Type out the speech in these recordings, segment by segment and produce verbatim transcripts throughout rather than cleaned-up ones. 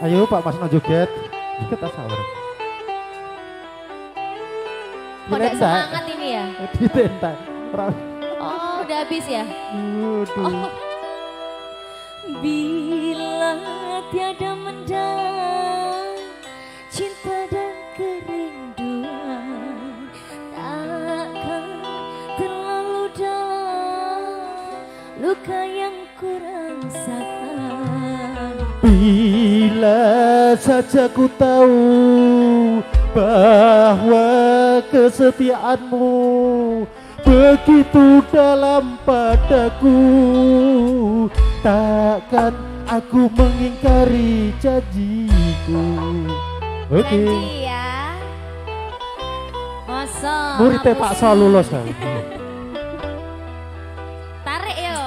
Ayo Pak Mas no joget. Joget tak sahur. Kok tidak semangat ini ya? Ditentak. Oh udah habis ya? Waduh. Oh. Bila tiada mendang cinta dan kerinduan takkan terlalu dalam luka yang ku rasakan. Bila saja ku tahu bahwa kesetiaanmu begitu dalam padaku, takkan aku mengingkari janjiku. Oke. Okay. Janji ya. Masa. Muridnya Pak Sol lulus kan? Tarik yo.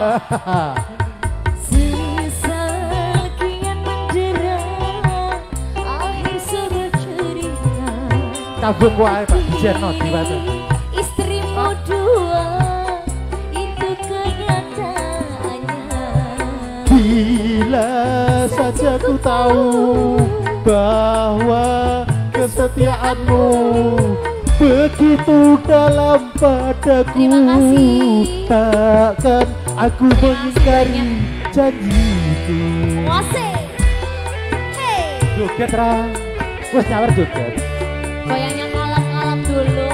Sesal kian mendera, akhir sebuah cerita. Kabung wae Pak Jerno Diwata. Istrimu dua, itu kenyataannya. Bila saja ku tahu bahwa kesetiaanmu begitu dalam padaku, takkan aku mengingkari janjiku. Wasik. Hey. Joget ra, wes nyawer joget. Goyangnya kalap-kalap dulu.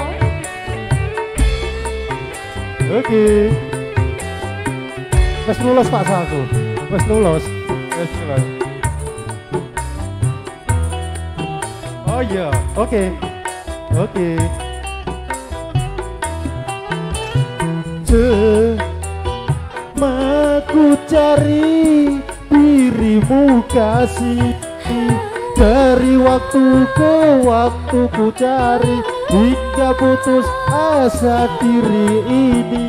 Oke. Wes lulus Pak Salku. Wes lulus. Wes lulus. Oh iya, oke. Oke. Cuma ku cari dirimu kasih, dari waktu ke waktu ku cari hingga putus asa diri ini.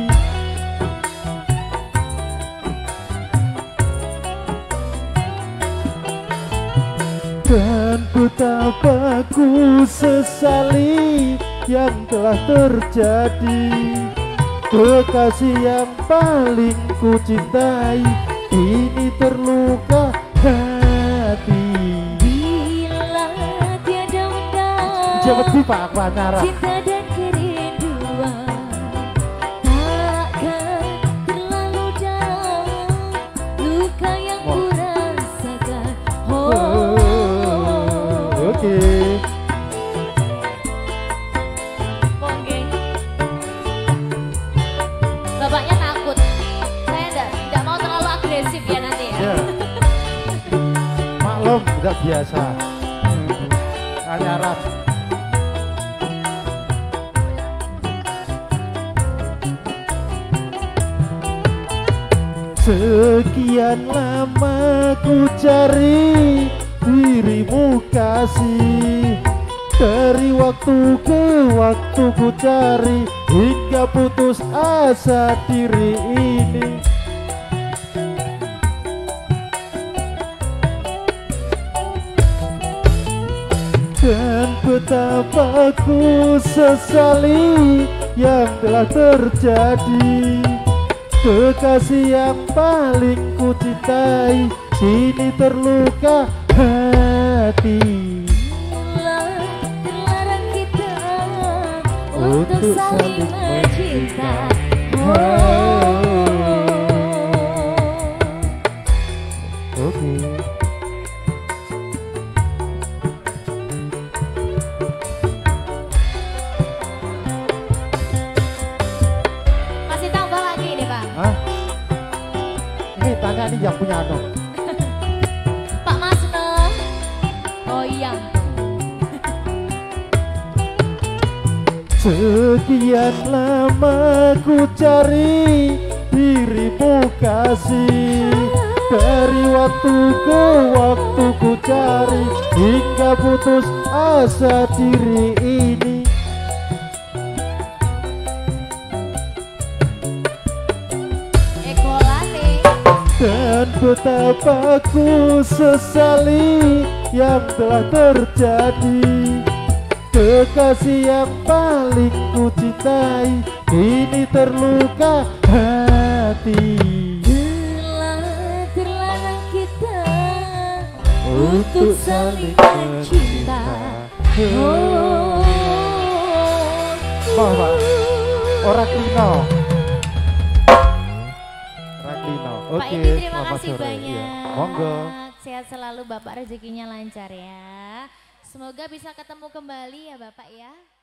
Dan betapa ku sesali yang telah terjadi. Kekasih yang paling ku cintai ini terluka hati. Bila tiada mendang Jawab di Pak Panara. cinta dan kerinduan takkan terlalu dalam luka yang ku rasakan. Oh. Oke. Mongge. Bapaknya takut. Saya enggak enggak mau terlalu agresif ya nanti ya. Ya. Maklum, udah biasa. Anyaran. Sekian lama ku cari dirimu kasih, dari waktu ke waktu ku cari hingga putus asa diri ini. Dan betapa ku sesali yang telah terjadi. Kekasih yang paling ku cintai kini terluka hati. Terlarang kita Untuk untuk saling saling mencinta. mencinta. Oke. Masih tambah lagi ini Pak. Hah? Ini tanya nih yang punya anak. Pak Masno. Oh iya. Sekian lama ku cari dirimu kasih, dari waktu ke waktu ku cari hingga putus asa diri ini. Ekolate. Dan betapa ku sesali yang telah terjadi. Kekasih yang paling ku cintai kini terluka hati. Bila terlarang kita untuk saling mencinta. Oh, Mau Pak? Orang Klino. Raklino. Oke, Pak Edi terima selamat kasih sore. banyak. Iya. Monggo. Sehat selalu Bapak, rezekinya lancar ya. Semoga bisa ketemu kembali ya Bapak ya.